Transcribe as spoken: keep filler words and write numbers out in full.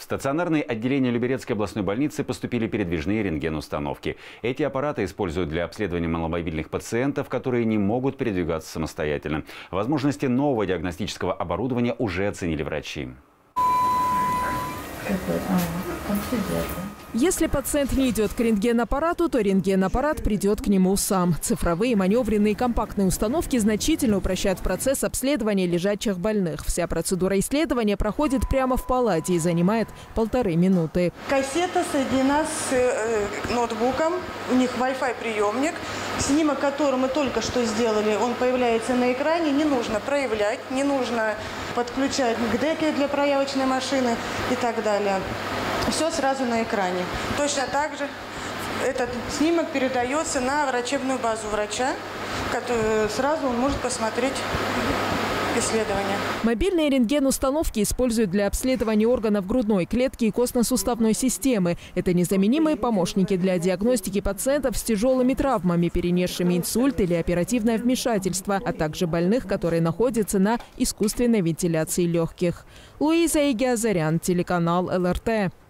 В стационарные отделения Люберецкой областной больницы поступили передвижные рентген-установки. Эти аппараты используют для обследования маломобильных пациентов, которые не могут передвигаться самостоятельно. Возможности нового диагностического оборудования уже оценили врачи. Если пациент не идет к рентген-аппарату, то рентген-аппарат придет к нему сам. Цифровые, маневренные, компактные установки значительно упрощают процесс обследования лежачих больных. Вся процедура исследования проходит прямо в палате и занимает полторы минуты. Кассета соединена с э, ноутбуком, у них Wi-Fi приемник. Снимок, который мы только что сделали, он появляется на экране. Не нужно проявлять, не нужно подключать к деке для проявочной машины и так далее. Все сразу на экране. Точно так же этот снимок передается на врачебную базу врача, который сразу он может посмотреть исследования. Мобильные рентген-установки используют для обследования органов грудной клетки и костно-суставной системы. Это незаменимые помощники для диагностики пациентов с тяжелыми травмами, перенесшими инсульт или оперативное вмешательство, а также больных, которые находятся на искусственной вентиляции легких. Луиза Игиазарян, телеканал эл эр тэ.